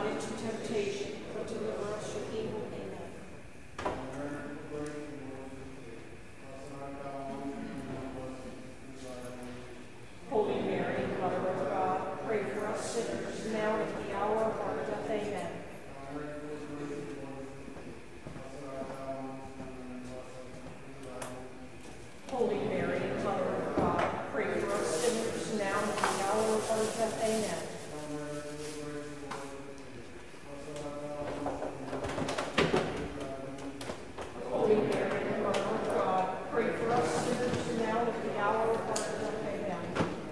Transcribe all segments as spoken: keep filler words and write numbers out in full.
not into temptation, but deliver us from evil. Amen. Holy Mary, Mother of God, pray for us sinners, now and at the hour of our death. Amen. Holy Mary, Mother of God, pray for us sinners, now and at the hour of our death. Amen. Holy Mary, Mother of God, pray for us sinners, now and at the hour of our death. Amen.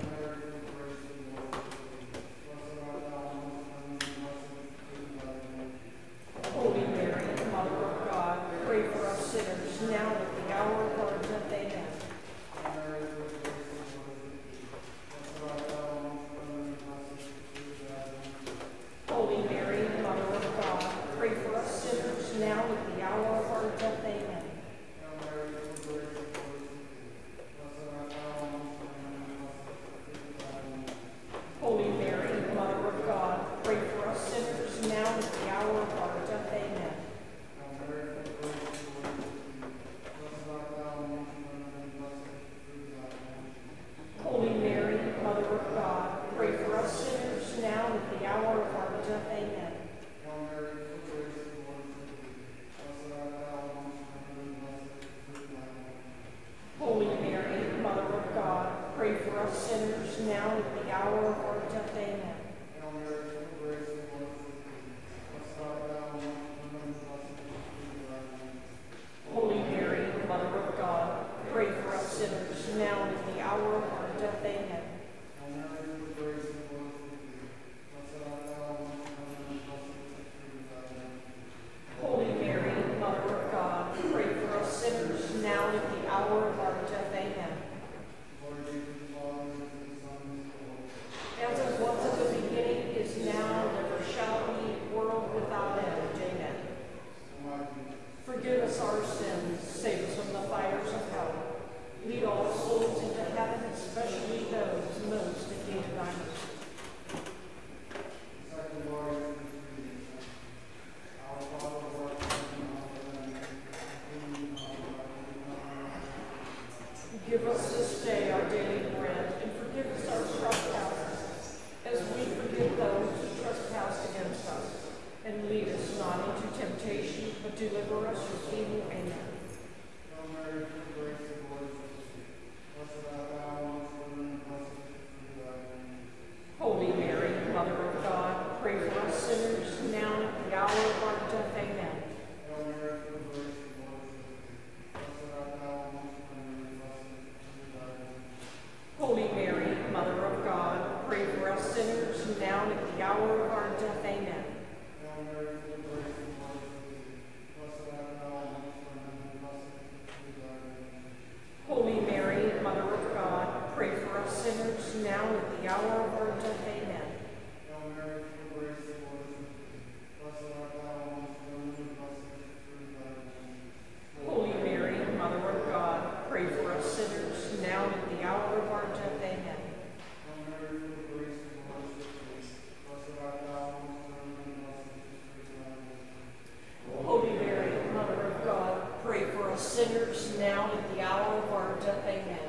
Holy Mary, Mother of God, pray for us sinners, now and at the hour of our death. Amen. Holy Mary, Mother of God, pray for us sinners, now and at the hour of our death. Amen. Holy Mary, Mother of God, pray for us sinners, now and at the hour of our death. Amen. Holy Mary, Mother of God, pray for us sinners, now and at the hour of our death. Amen. Holy Mary, Mother of God, pray for us sinners, now and at the hour of our death. Amen. Holy Mary, Mother of God, pray for us sinners, now and at the hour of our death. Amen. Holy Mary, Mother of God, pray for us sinners, now and at the hour of our death. Amen. As it was at the beginning, is now, and ever shall be, world without end. Amen. Forgive us our sins, save us from the fires of hell. Lead all souls into heaven, especially those most in need of thy mercy. Give us this day our daily bread, and forgive us our trespasses, as we forgive those who trespass against us. And lead us not into temptation, but deliver us from evil. Amen. Holy Mary, Mother of God, pray for us sinners, now and at the hour of our death. Amen. Holy Mary, Mother of God, pray for us sinners, now and at the hour of our death. Amen. Holy Mary, Mother of God, pray for us sinners, now and at the hour of our death. Amen. Holy Mary, Mother of God, pray for us sinners, now and at the hour of our death. Amen. Holy Mary, Mother of God, pray for us sinners, now and at the hour of our death. Amen.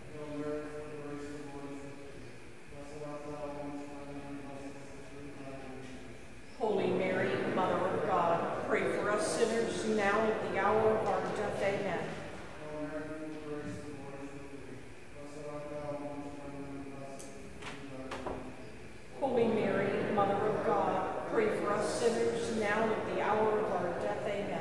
Holy Mary, Mother of God, pray for us sinners, now and at the hour of our death. Amen. Holy Mary, Mother of God, pray for us sinners, now and at the hour of our death. Amen.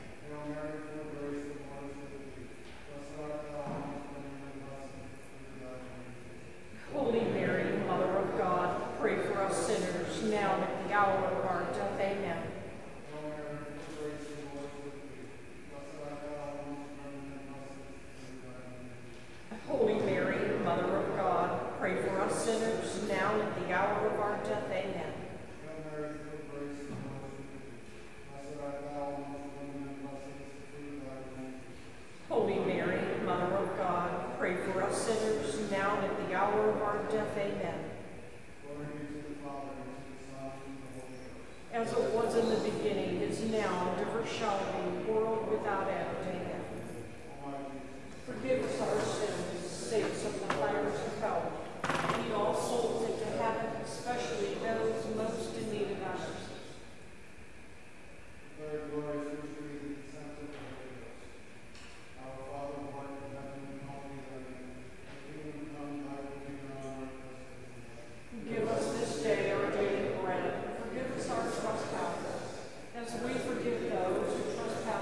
Holy Mary, Mother of God, pray for us sinners, now and at the hour of our death. Amen. Holy Mary, Mother of God, pray for us sinners, now and at the hour of our death. Amen. Holy Mary, Mother of God, pray for us sinners, now and at the hour of our death. Amen. never shall be, world without end. Amen. Forgive us our sins, save us from the fires of hell. Lead all souls into heaven, especially those most in need of thy mercy. Give us this day our daily bread. Forgive us our trespasses, as we forgive those who trespass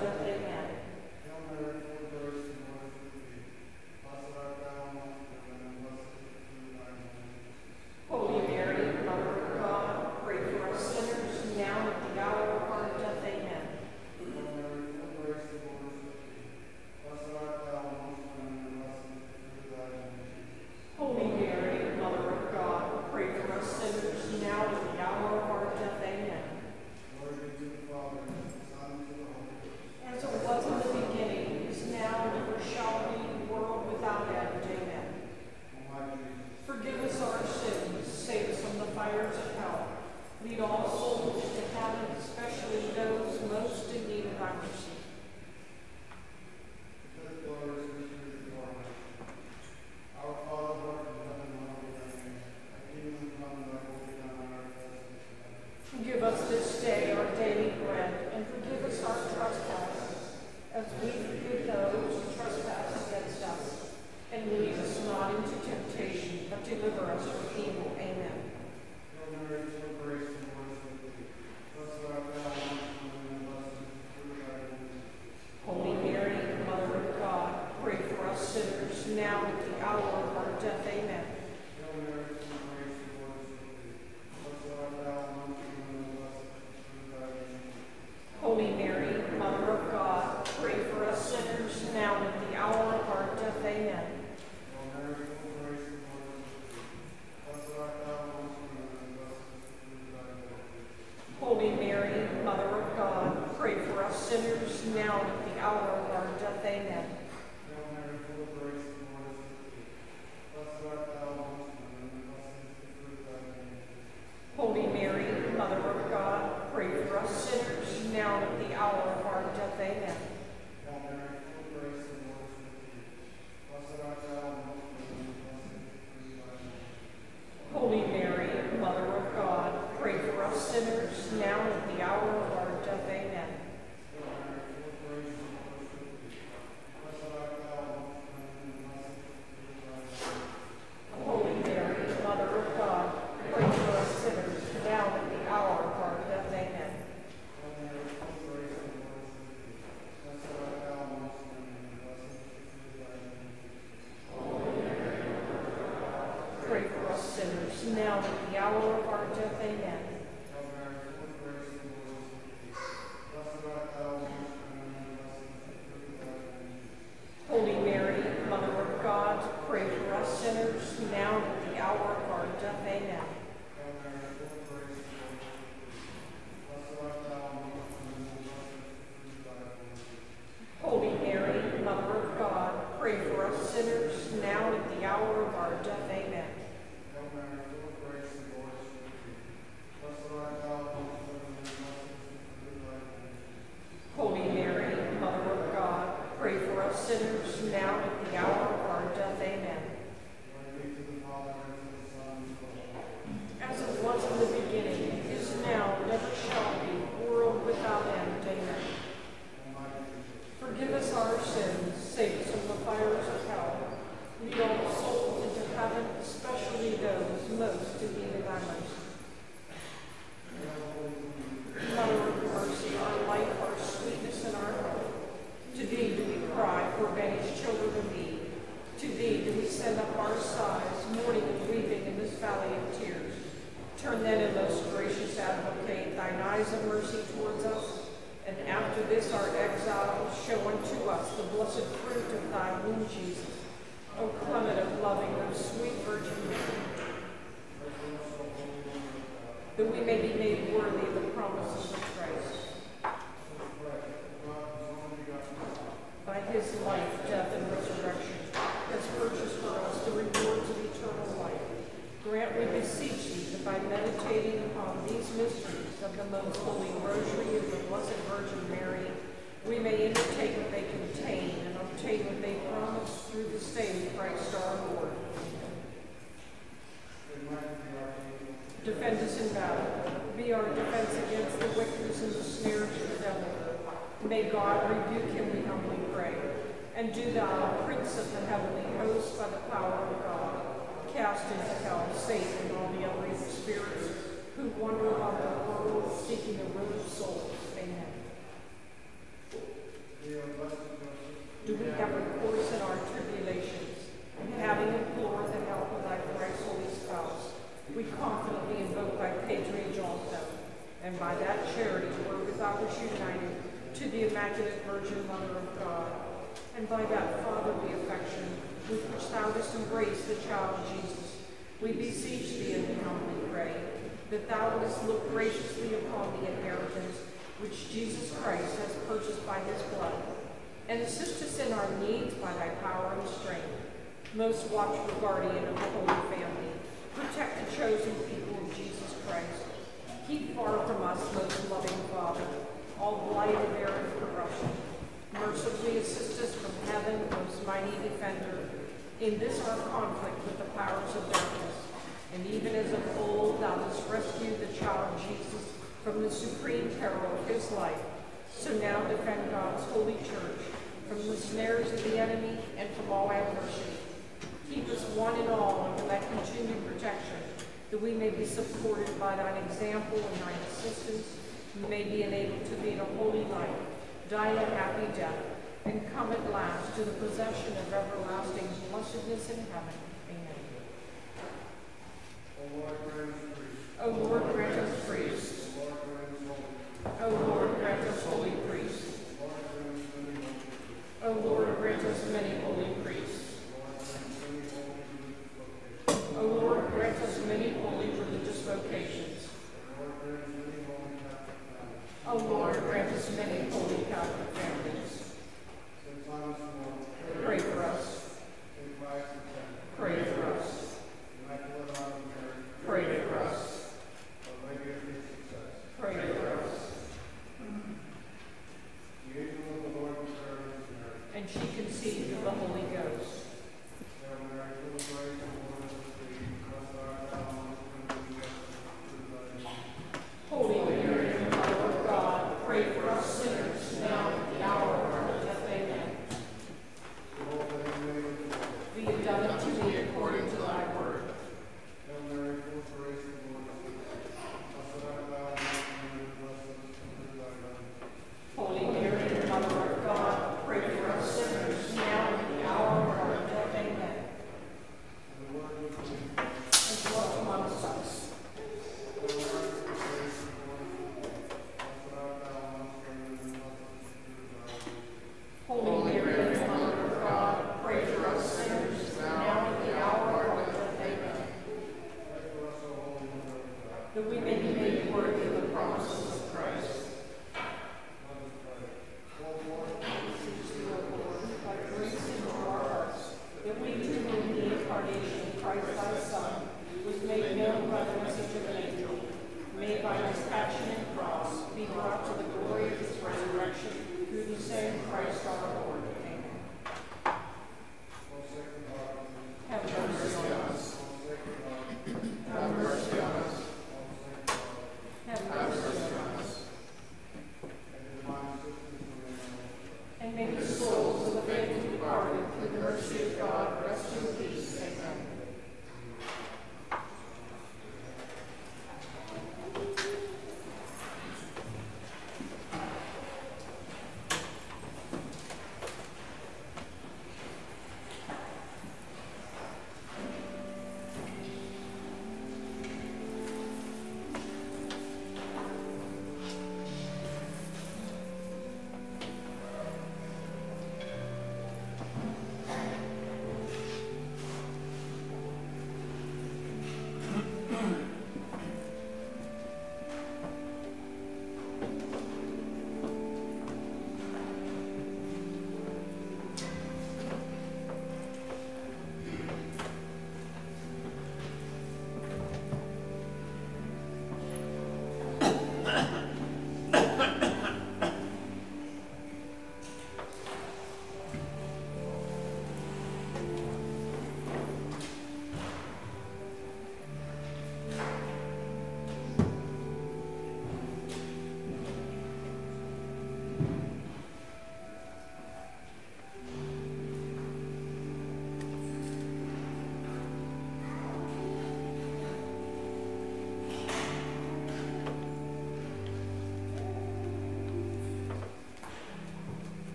death. Amen. Holy Mary, Mother of God, pray for us sinners, now and at the hour of our death. Amen. Holy Mary, Mother of God, pray for us sinners, now and at the hour of our death. Amen. As it was in the beginning, is now, and ever shall be, world without end. Amen. Forgive us our sins, save us from the fires of hell. Lead all souls to heaven, especially those most in need of thy mercy. Our Father, who art in heaven, hallowed be thy name. Thy kingdom come, thy will be done on earth as it is in heaven. Give us this day our daily bread, and forgive us our trespasses, as we forgive those who trespass against us. And lead us not into temptation, but deliver us from evil. Amen. Hail Mary, full of grace, the Lord is with thee. Blessed art thou amongst women, and blessed is the fruit of thy womb. Holy Mary, Mother of God, pray for us sinners, now and at the hour of our death. Amen. Hail Mary, full of grace, the Lord is with thee. Blessed art thou amongst women, and blessed is the fruit of thy womb. Holy Mary, Mother of God, pray for us sinners, now and at the hour of our death. Amen. Hail Mary, full of grace, the Lord is with thee. Blessed art thou amongst women, and blessed is the fruit of thy womb. Holy Mary, Mother of God, pray for us sinners, now and at the hour of our death. Amen. Hail Mary, full of grace, the Lord is with thee. Blessed art thou amongst women, and blessed is the fruit of thy womb. Holy Mary, Mother of God, pray for us sinners, now and at the hour of our death. Amen. Hail Mary, full of grace, the Lord is with thee. Blessed art thou amongst women, and blessed is the fruit of thy womb. Holy Mary, Mother of God, pray for us sinners, now and at the hour of our death. Amen. Hail Mary, full of grace, the Lord is with thee. Blessed art thou amongst women, and blessed is the fruit of thy womb. Holy Mary, Mother of God, pray for us sinners, now and at the hour of our death. Amen. Hail Mary, full of grace, the Lord is with thee. Blessed art thou amongst women, and blessed is the fruit of thy womb. Pray for us sinners, now and at the hour of our death. Amen. Hail Mary, full of grace, the Lord is with thee. Blessed art thou amongst women, and blessed is the fruit of thy womb. Holy Mary, Mother of God, pray for us sinners, now and at the hour of our death. Amen. Hail Mary, full of grace, the Lord is with thee. Blessed art thou amongst women, and blessed is the fruit of thy womb. Holy Mary, Mother of God, pray for us sinners, now and at the hour of our death. Amen. Hail Mary, full of grace, the Lord is with thee. Blessed art thou amongst women, and blessed is the fruit of thy womb. Holy Mary, Mother of God, pray for us sinners, now and at the hour of our death. Amen. Glory be to the Father, and to the Son, and to the Holy Spirit. As it was in the beginning, is now, and ever shall be, world without end. Amen. Almighty Jesus, Forgive us our sins, save us from the fires of hell. Lead all souls into heaven, especially those most in need of thy mercy. Mother of mercy, our life, our sweetness, and our hope. To thee do we cry, for banished children of Eve. To thee do we send up our sighs, mourning and weeping in this valley of tears. Turn then, O most gracious advocate, thine eyes of mercy towards us, and after this our exile, show unto us the blessed fruit of thy womb, Jesus. O clement of loving, O sweet Virgin Mary, that we may be made worthy of the promises of Christ. By his life, death, and resurrection, has purchased for us the rewards of eternal life. Grant, we beseech thee, that by meditating upon these mysteries of the most holy rosary of the Blessed Virgin Mary, we may imitate what they contain and obtain what they promise through the same Christ our Lord. Defend us in battle. Be our defense against the wickedness and the snares of the devil. May God rebuke him, we humbly pray. And do thou, Prince of the heavenly host, by the power of God, cast into hell Satan and all the other evil spirits who wander about the world seeking the ruin of souls. Amen. thou wast united to the Immaculate Virgin Mother of God, and by that fatherly affection with which thou didst embrace the child Jesus, we beseech thee and humbly pray that thou wouldst look graciously upon the inheritance which Jesus Christ has purchased by his blood, and assist us in our needs by thy power and strength. Most watchful guardian of the Holy Family, protect the chosen people of Jesus Christ. Keep far from us, most loving Father, all blight of error and corruption. Mercifully assist us from heaven, most mighty defender, in this our conflict with the powers of darkness. And even as of old thou hast rescued the child Jesus from the supreme peril of his life, so now defend God's holy church from the snares of the enemy and from all adversity. Keep us one and all under thy continued protection, that we may be supported by thine example and thine assistance, and may be enabled to lead a holy life, die a happy death, and come at last to the possession of everlasting blessedness in heaven. Amen. O Lord, grant us grace. O Lord, grant us grace. O Lord, grant us holy O Lord, grant us holy priest. O Lord, grant us many holy O Lord, grant us many holy priests. O Lord, grant us many O holy Lord, grant us many holy religious vocations. O Lord, grant us many holy Catholic families. O Lord, grant us many holy Catholic families. Saint Thomas More, Pray for us. Saint Pius X, Pray for us. Immaculate Heart of Mary, Pray for us. Our Lady of Good Success. Pray for us. The angel of the Lord prepared us Mary. And she conceived of the Holy Ghost. Hail Mary, full of grace, the Lord is with thee. Blessed art thou amongst women, and blessed is the fruit of thy womb. Holy Mary, Mother of God, pray for us sinners, now and at the hour of our death. Amen. Behold, the handmaid of the Lord. Be it done unto thee according to thy word. Hail Mary, full of grace, the Lord is with thee. Blessed art thou amongst women, and blessed is the fruit of thy womb. Holy Mary, Mother of God, pray for us sinners, now and at the hour of our death.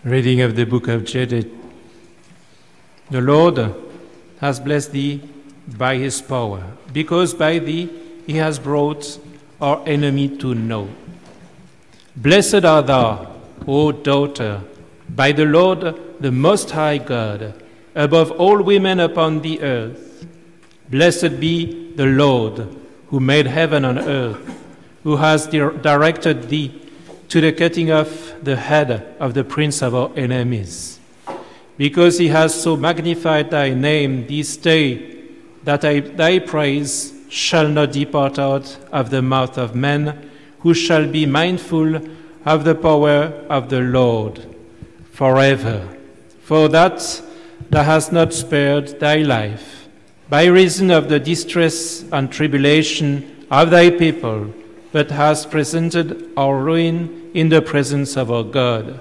Reading of the book of Judith. The Lord has blessed thee by his power, because by thee he has brought our enemy to know. Blessed art thou, O daughter, by the Lord, the Most High God, above all women upon the earth. Blessed be the Lord, who made heaven and earth, who has di- directed thee to the cutting off the head of the prince of our enemies. Because he has so magnified thy name this day, that I, thy praise shall not depart out of the mouth of men, who shall be mindful of the power of the Lord forever. For that thou hast not spared thy life, by reason of the distress and tribulation of thy people, but hast presented our ruin in the presence of our God.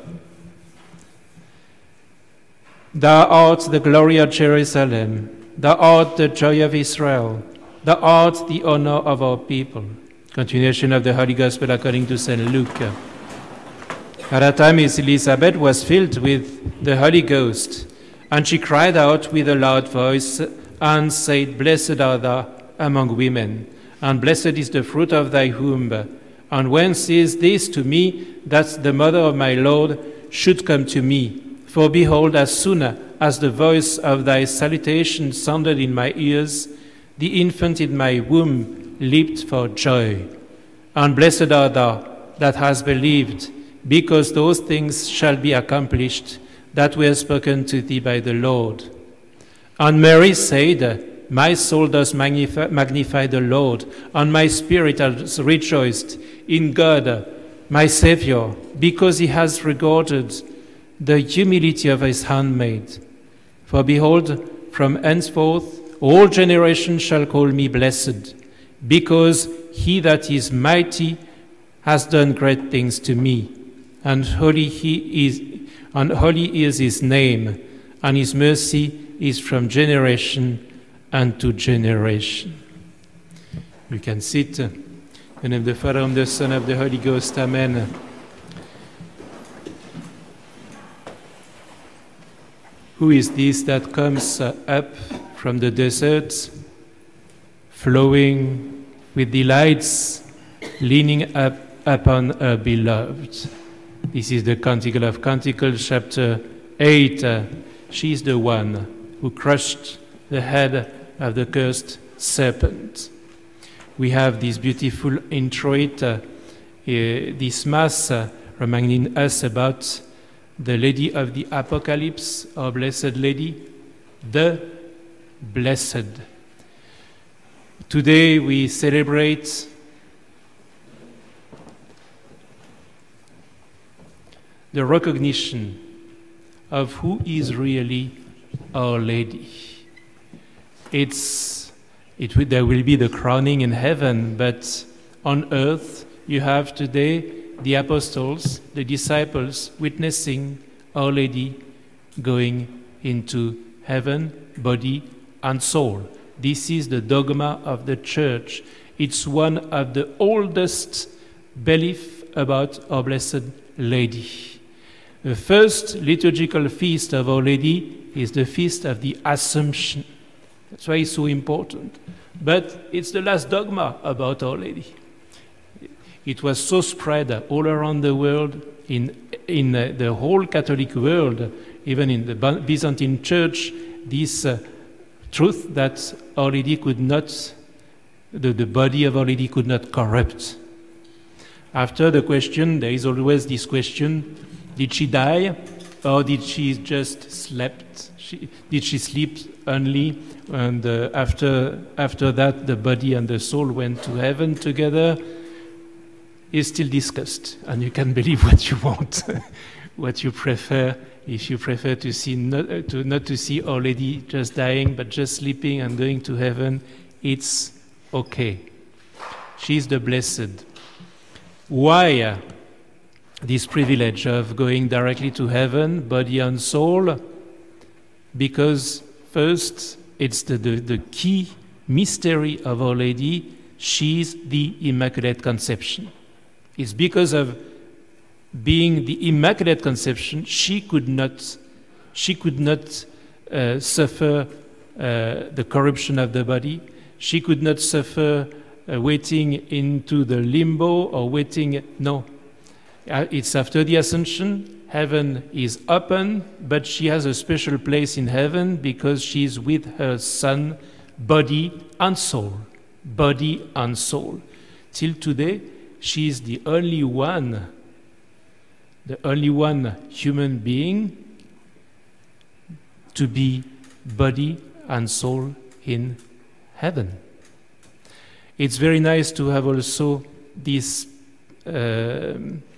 Thou art the glory of Jerusalem, thou art the joy of Israel, thou art the honor of our people. Continuation of the Holy Gospel according to Saint Luke. At that time Elizabeth was filled with the Holy Ghost, and she cried out with a loud voice and said, Blessed art thou among women, and blessed is the fruit of thy womb. And whence is this to me, that the mother of my Lord should come to me? For behold, as soon as the voice of thy salutation sounded in my ears, the infant in my womb leaped for joy. And blessed art thou that hast believed, because those things shall be accomplished that were spoken to thee by the Lord. And Mary said, My soul does magnify, magnify the Lord, and my spirit has rejoiced in God, my Savior, because he has regarded the humility of his handmaid. For behold, from henceforth all generations shall call me blessed, because he that is mighty has done great things to me, and holy he is, and holy is his name, and his mercy is from generation unto generation. You can sit. In the name of the Father, and the Son, and of the Holy Ghost. Amen. Who is this that comes up from the desert, flowing with delights, leaning up upon her beloved? This is the Canticle of Canticles, chapter eight. She is the one who crushed the head of the cursed serpent. We have this beautiful introit, uh, uh, this Mass, uh, reminding us about the Lady of the Apocalypse, our Blessed Lady, the Blessed. Today we celebrate the recognition of who is really Our Lady. It's, it will, there will be the crowning in heaven, but on earth you have today the apostles, the disciples, witnessing Our Lady going into heaven, body and soul. This is the dogma of the Church. It's one of the oldest beliefs about Our Blessed Lady. The first liturgical feast of Our Lady is the feast of the Assumption. That's why it's so important. But it's the last dogma about Our Lady. It was so spread all around the world, in, in uh, the whole Catholic world, even in the Byzantine Church, this uh, truth that Our Lady could not, the, the body of Our Lady could not corrupt. After the question, there is always this question, did she die or did she just slept? She, did she sleep only? And uh, after, after that, the body and the soul went to heaven together? Is still discussed, and you can believe what you want, what you prefer. If you prefer to see not, uh, to not to see Our Lady just dying, but just sleeping and going to heaven, it's okay. She's the Blessed. Why uh, this privilege of going directly to heaven, body and soul? Because first, it's the, the, the key mystery of Our Lady. She's the Immaculate Conception. It's because of being the Immaculate Conception, she could not, she could not uh, suffer uh, the corruption of the body. She could not suffer uh, waiting into the limbo or waiting. No, uh, it's after the Ascension. Heaven is open, but she has a special place in heaven because she's with her Son, body and soul, body and soul. Till today, she is the only one, the only one human being to be body and soul in heaven. It's very nice to have also this uh,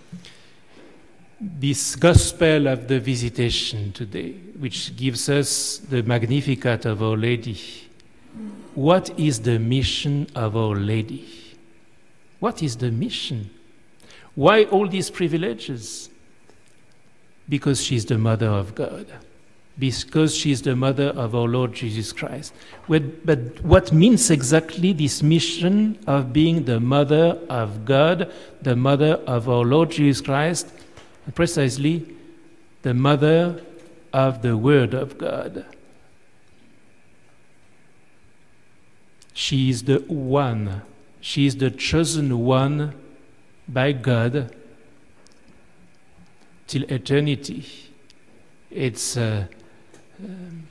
this gospel of the visitation today, which gives us the Magnificat of Our Lady. What is the mission of Our Lady? What is the mission? Why all these privileges? Because she's the Mother of God. Because she's the Mother of our Lord Jesus Christ. But what means exactly this mission of being the Mother of God, the Mother of our Lord Jesus Christ? Precisely, the Mother of the Word of God. She is the one, she is the chosen one by God till eternity. It's, uh, um,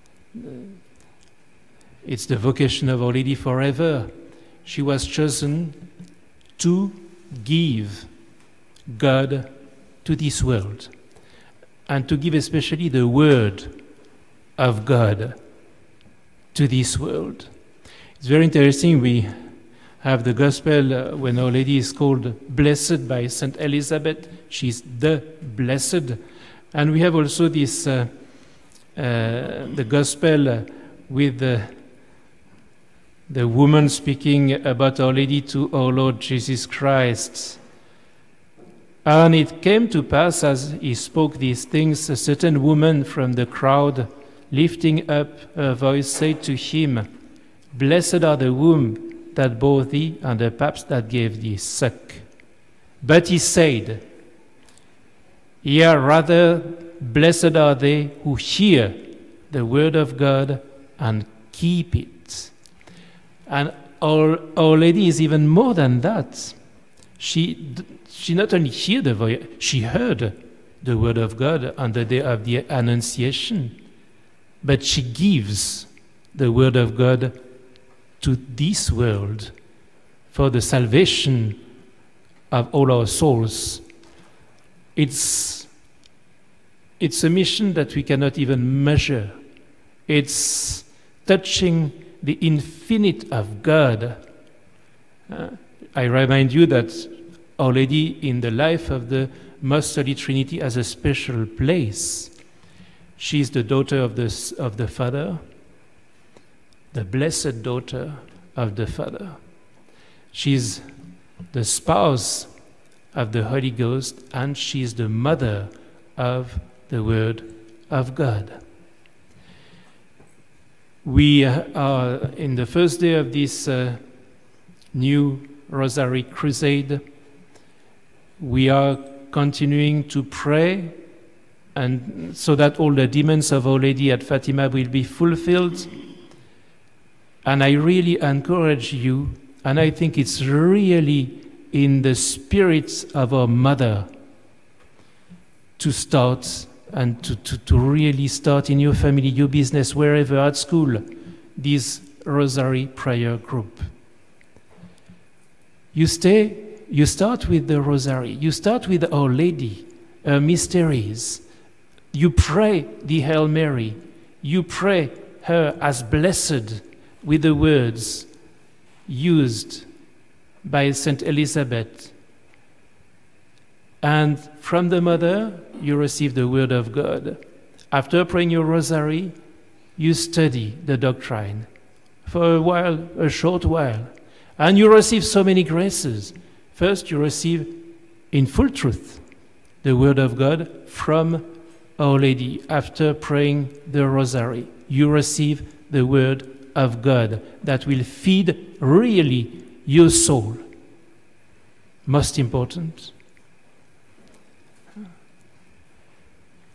it's the vocation of Our Lady forever. She was chosen to give God to this world, and to give especially the Word of God to this world. It's very interesting. We have the Gospel uh, when Our Lady is called Blessed by Saint Elizabeth. She's the Blessed. And we have also this, uh, uh, the Gospel uh, with the, the woman speaking about Our Lady to our Lord Jesus Christ. And it came to pass, as he spoke these things, a certain woman from the crowd, lifting up her voice, said to him, Blessed are the womb that bore thee, and the paps that gave thee suck. But he said, Yea, rather, blessed are they who hear the word of God and keep it. And our, our Lady is even more than that. She She not only heard the voice, she heard the word of God on the day of the Annunciation, but she gives the word of God to this world for the salvation of all our souls. It's, it's a mission that we cannot even measure. It's touching the infinite of God. Uh, I remind you that Our Lady in the life of the Most Holy Trinity has a special place. She is the daughter of the, of the Father, the blessed daughter of the Father. She is the spouse of the Holy Ghost, and she is the mother of the Word of God. We are in the first day of this uh, new Rosary Crusade. We are continuing to pray, and so that all the demands of Our Lady at Fatima will be fulfilled. And I really encourage you, and I think it's really in the spirit of our Mother to start and to, to, to really start in your family, your business, wherever, at school, this Rosary Prayer Group. You stay You start with the Rosary. You start with Our Lady, her mysteries. You pray the Hail Mary. You pray her as blessed with the words used by Saint Elizabeth. And from the Mother, you receive the Word of God. After praying your Rosary, you study the doctrine for a while, a short while, and you receive so many graces. First, you receive in full truth the Word of God from Our Lady. After praying the Rosary, you receive the Word of God that will feed really your soul. Most important.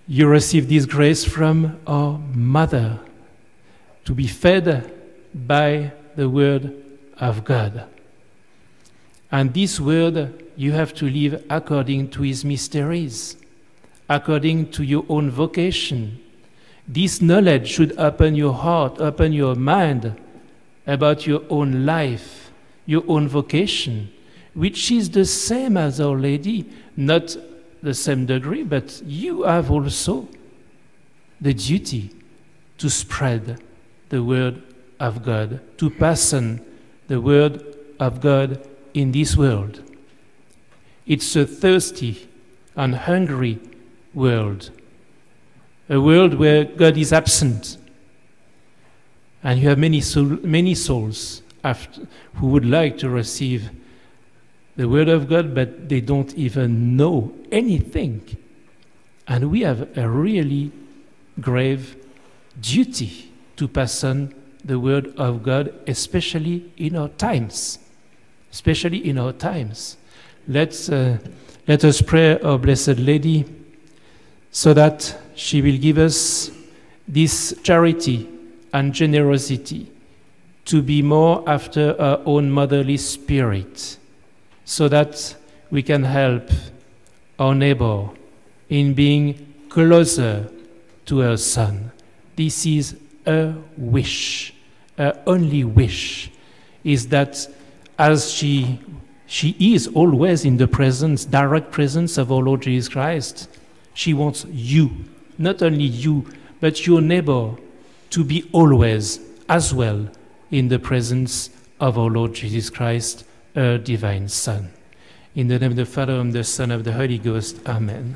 You receive this grace from our mother to be fed by the Word of God. And this Word, you have to live according to His mysteries, according to your own vocation. This knowledge should open your heart, open your mind about your own life, your own vocation, which is the same as Our Lady, not the same degree, but you have also the duty to spread the Word of God, to pass on the Word of God in this world. It's a thirsty and hungry world, a world where God is absent, and you have many soul, many souls after, who would like to receive the Word of God, but they don't even know anything. And we have a really grave duty to pass on the Word of God, especially in our times. Especially in our times. Let's, uh, let us pray our Blessed Lady so that she will give us this charity and generosity to be more after our own motherly spirit, so that we can help our neighbor in being closer to her Son. This is a wish, her only wish, is that as she, she is always in the presence, direct presence of our Lord Jesus Christ, she wants you, not only you, but your neighbor, to be always as well in the presence of our Lord Jesus Christ, her divine Son. In the name of the Father, and the Son, and of the Holy Ghost. Amen.